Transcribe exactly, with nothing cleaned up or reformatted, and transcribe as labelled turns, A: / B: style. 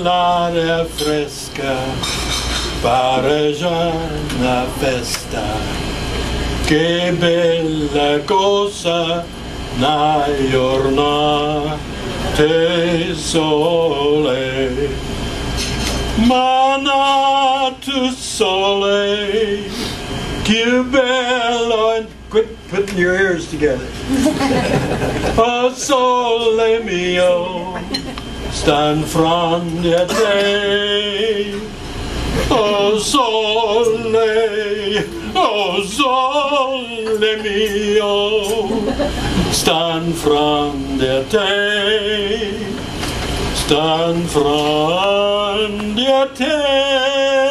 A: ballare fresca, parmigiana festa, che bella cosa na giornate sole, ma tu sole, che bello. And quit putting your ears together. Oh sole mio, stand from the day. Oh sole, oh sole mio, stand from the day, stand from the day.